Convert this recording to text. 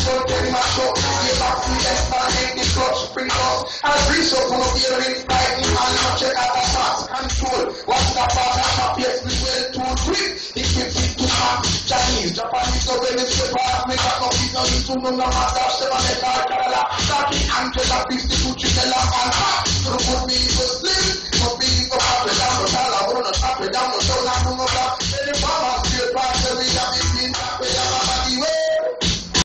so tell him I show. Get back to the make the clutch spring up. I breeze up on the earring, fighting and not check out the fast control. Watch the part of the PS with well too quick. It gives it to Chinese, Japanese, so when it's the part, make up no business into no matter, 7 metal, Talking Angela, 50 to Chinella, and